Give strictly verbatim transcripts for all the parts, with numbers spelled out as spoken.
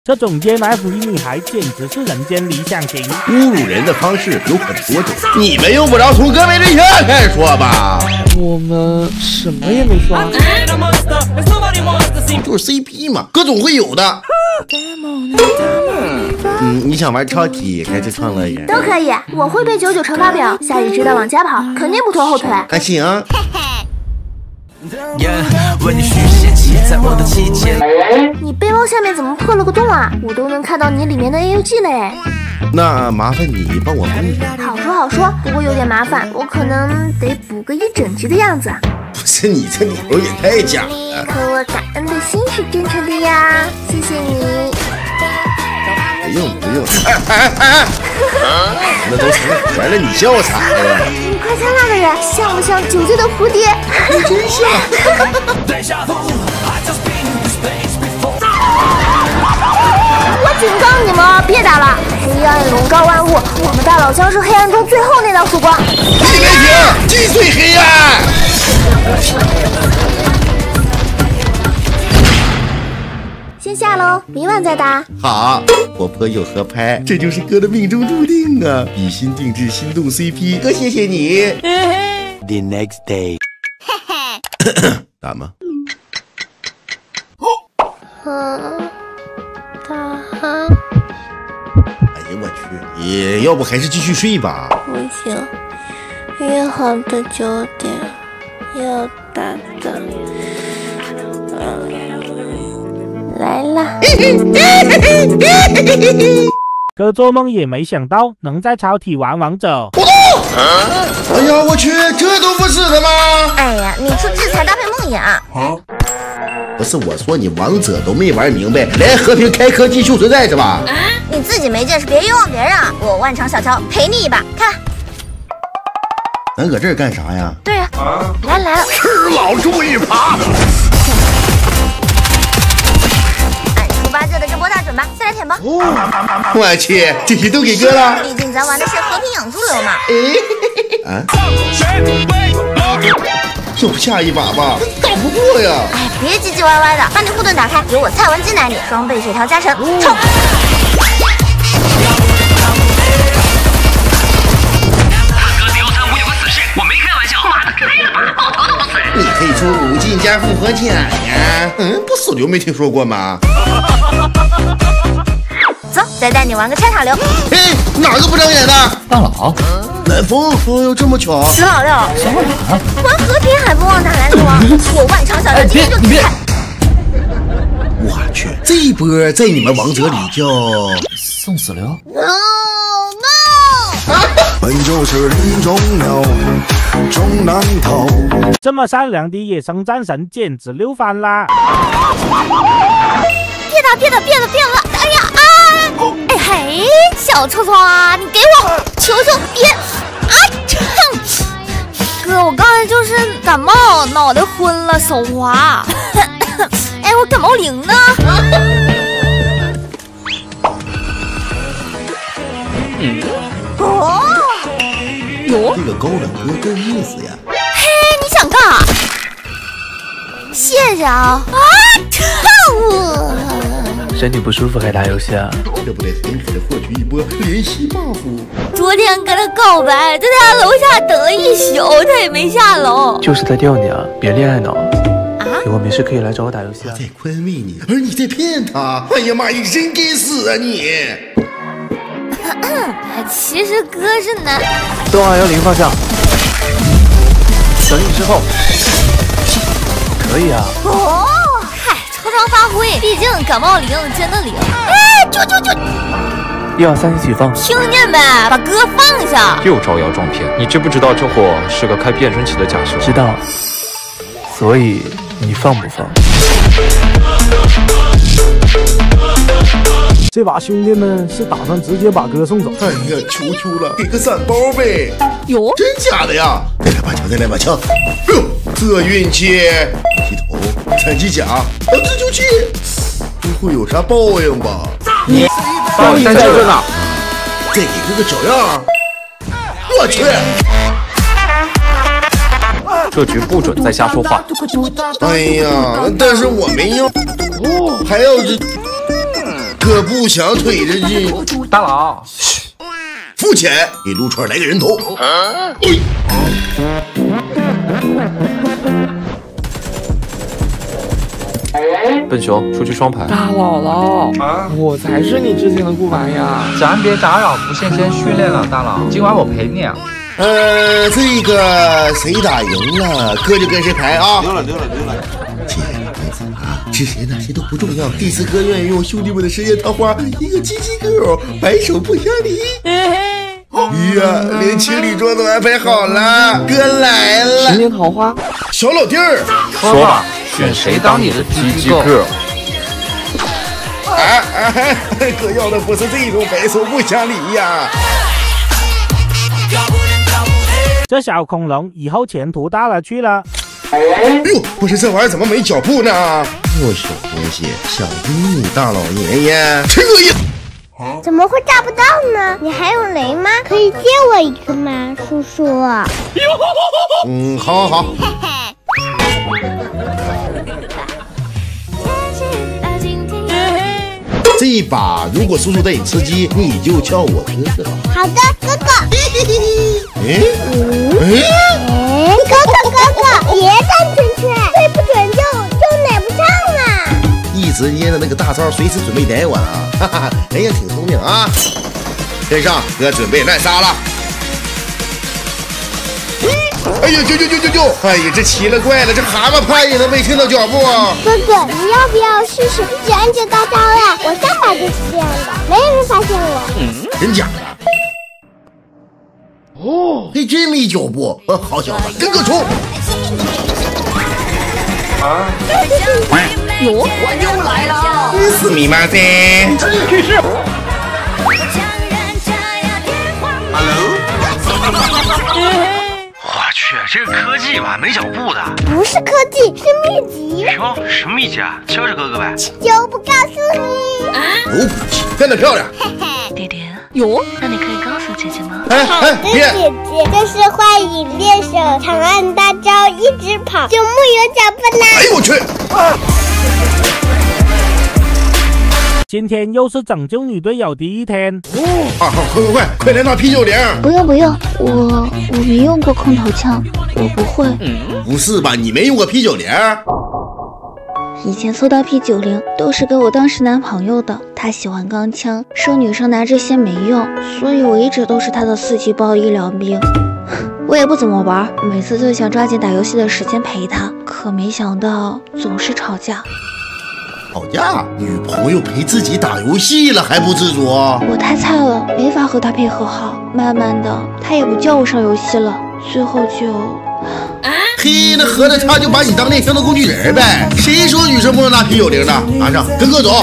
这种 E M F 女孩简直是人间理想型。 侮辱人的方式有很多种，你们用不着从各位对象开始说吧。 我们什么也没说啊， 就是 C P 嘛，各种会有的。嗯，你想玩超体还是创乐园？ 都可以，我会背九九乘法表，下雨知道往家跑，肯定不拖后腿。 还行、啊。 你背包下面怎么破了个洞啊？我都能看到你里面的 A U G 嘞。 那麻烦你帮我帮一下。 好说好说，不过有点麻烦，我可能得补个一整集的样子。 不是你这理由也太假了。 可我感恩的心是真诚的呀，谢谢你。 不用不用，哎哎哎那都成完了，你笑啥呀？ 你快看那个人，像不像九岁的蝴蝶？ 真像。 我警告你们，别打了！黑暗笼罩万物，我们大佬将是黑暗中最后那道曙光。 你别停，击碎黑暗！ 先下喽，明晚再打。 好，活泼又合拍，这就是哥的命中注定啊！比心定制，心动 C P， 哥谢谢你。The next day， 打吗？ 嗯，打。 哎呀，我去！也要不还是继续睡吧。 不行，约好的九点要打的。嗯，来啦！ 哥做梦也没想到能在超体玩王者。 哎呀，我去，这都不是的吗？ 哎呀，你出制裁搭配梦魇啊！ 不是我说，你王者都没玩明白，连和平开科技秀存在是吧？ 啊，你自己没见识，别冤枉别人啊！我万常小乔陪你一把，看。 咱搁这儿干啥呀？ 对呀、啊，来来了， 吃老猪一耙。 按出八戒的这波大准吧，先来舔吧。 哦，我去，这些都给哥了。 毕竟咱玩的是和平养猪流嘛。 哎，啊。就下一把吧，打不过呀！ 哎，别唧唧歪歪的，把你护盾打开，有我蔡文姬奶你，双倍血条加成，冲！ 你可以出五进加复活甲呀，嗯，不死流没听说过吗？ 走，再带你玩个拆塔流。 嘿，哪个不长眼的？ 大佬。 南风，哦哟，这么巧！ 死老六， 什么玩玩和平还不忘打篮球啊！我万常小乔今天就比赛。 我去，这一波在你们王者里叫送死流。 No no！ 本就是林中鸟，终难逃。 这么善良的野生战神简直溜翻啦！ 别打别打别打别打！哎呀啊！哎嘿，小臭臭啊，你给我，求求别！啊！哥，我刚才就是感冒，脑袋昏了，手滑。哎，我感冒灵呢？ 嗯、 哦， 有这个高冷哥够意思呀！ 嘿，你想干啥？谢谢啊！啊！我身体不舒服还打游戏啊？ 这不得狠狠的获取一波连续 buff？ 昨天跟他告白，在他楼下等了一宿，他也没下楼。 就是在吊你啊！别恋爱脑啊！以后没事可以来找我打游戏啊！ 我在宽慰你，而你在骗他。哎呀妈呀，真该死啊你！ 其实哥是男。 东二幺零方向，等你之后。可以啊。 哦，嗨，超常发挥，毕竟感冒灵真的灵。哎，救救救！ 一二三一起放， 听见没？把歌放下。 又招摇撞骗，你知不知道这货是个开变声器的假修？ 知道。所以你放不放？ 这把兄弟们是打算直接把哥送走。 哎呀，求求了，给个散包呗！ 有真假的呀？再来把枪，再来把枪！哎呦，这运气！剃头，残疾甲，啊，自救器，不会有啥报应吧？ 你报应在这呢。 再给哥个小样！我去！ 这局不准再瞎说话。 哎呀，但是我没要，还要这。 哥不想推着你。 大佬， 付钱给陆川来个人头。啊笨熊出去双排。 大姥姥，啊，我才是你之前的顾白呀！ 咱别打扰不线先训练了，大佬，今晚我陪你啊。 呃，这个谁打赢了，哥就跟谁排啊。溜了溜了溜了。亲爱的孩子啊，这些那些都不重要，这次哥愿意用兄弟们的实验桃花，一个鸡鸡狗，白首不相离。呀，连情侣桌都安排好了，哥来了。 十年桃花， 小老弟儿， 说吧，选谁当你的鸡鸡哥？ 啊啊！哥要的不是这种白首不相离呀。 这小恐龙以后前途大了去了。 哎呦，不是这玩意儿怎么没脚步呢？哟，小东西想阴你大老爷爷，这个也。 怎么会炸不到呢？你还有雷吗？可以借我一个吗，叔叔？ 嗯，好好好。这一把如果叔叔带你吃鸡，你就叫我哥哥。 好的，哥哥。 哎嗯哎，哥哥哥哥，别转圈圈，对不准就就奶不上啊！ 一直捏的那个大招，随时准备逮我呢。哈哈，哎呀，挺聪明啊！跟上，哥准备乱杀了。哎呀，啾啾啾啾啾！哎呀，这奇了怪了，这蛤蟆怕也能没听到脚步。 哥哥，你要不要试试一直按这高招呀？我上把就是这样的，没人发现我。 嗯，真假的？哦，还真没脚步。呃，好小子，跟个冲！啊！ 哟，我又来了！ 死密码噻！ 去世。 Hello。我去，这个科技吧，没脚步的。 不是科技，是秘籍。 哟，什么秘籍啊？教教哥哥呗。 就不告诉你。啊？ 有骨气，干得漂亮。 爹爹，哟，那你可以告诉姐姐吗？ 哎哎， 别！姐姐，这是幻影猎手，长按大招一直跑，就木有脚步啦。 哎呦我去！啊今天又是拯救女队友第一天。 哦，二号，快快快，快来拿啤酒铃！ 不用不用，我我没用过空投枪，我不会。 嗯，不是吧？你没用过啤酒铃？ 以前搜到 P 九零都是给我当时男朋友的，他喜欢钢枪，说女生拿这些没用，所以我一直都是他的四级包医疗兵。我也不怎么玩，每次就想抓紧打游戏的时间陪他，可没想到总是吵架。 吵架？女朋友陪自己打游戏了还不知足？ 我太菜了，没法和他配合好。慢慢的，他也不叫我上游戏了，最后就…… 嘿，那合着他就把你当内向的工具人呗？谁说女生不能拿啤酒铃的？拿上，跟哥走。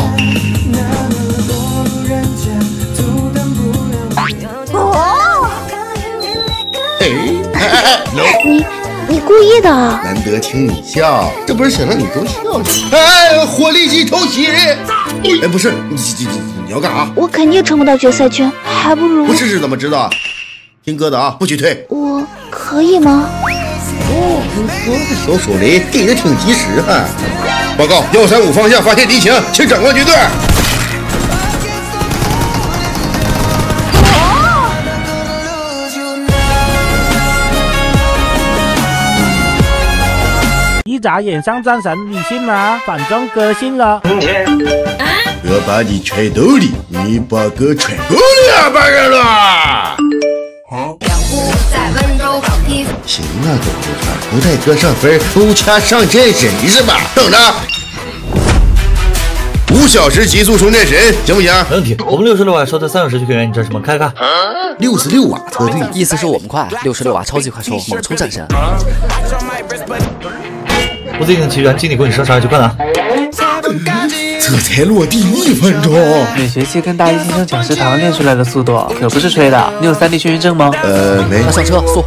哦， 哎哎哎哎 ，no！ 你你故意的？ 难得听你笑，这不是想让你都笑吗？哎，火力机偷袭！哎，不是，你你你你要干啥？ 我肯定冲不到决赛圈，还不如…… 不试试怎么知道？听哥的啊，不许退。 我可以吗？ 哦，小手雷给的挺及时哈。报告，幺三五方向发现敌情，请长官决断。 一眨眼上战神，你信吗？反正哥信了。 哥把你揣兜里，你把哥揣够两百人了。行啊，狗头子，不带哥上分，抽掐上战神是吧？等着，五小时极速充电神，行不行？ 没问题。我们六十六瓦收的三小时就可以圆，你这什么？看看， 六十六瓦特对， 意思是我们快，六十六瓦超级快充，猛充战神。 我最近的奇缘，经理给你上上来就干了。 这才落地一分钟。 每学期跟大一新生讲师堂练出来的速度，可不是吹的。你有三 D 眩晕症吗？ 呃，没。 那上车，速。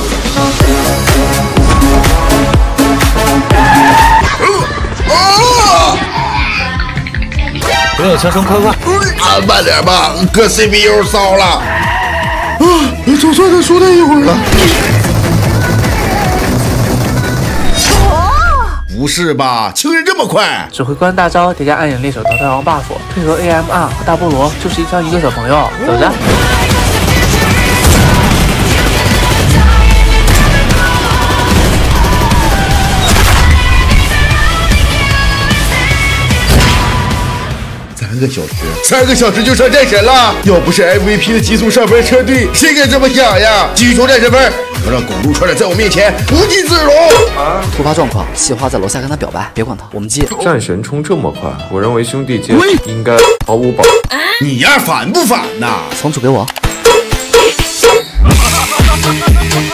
哦！ 没有枪声，快快！ 啊，慢点吧，哥 C P U 烧了。啊，总算能舒坦一会儿了。 不是吧？情人这么快？ 指挥官大招叠加暗影猎手淘汰王 buff， 配合 A M R 和大菠萝，就是一枪一个小朋友。走着。 三个小时，三个小时就上战神了。要不是 M V P 的急速上分车队，谁敢这么想呀？继续冲战神分，要让狗撸串的在我面前无地自容。 啊！突发状况，细花在楼下跟他表白，别管他，我们接。 战神冲这么快，我认为兄弟间应该毫无保。 你呀，烦不烦呐？ 房主给我。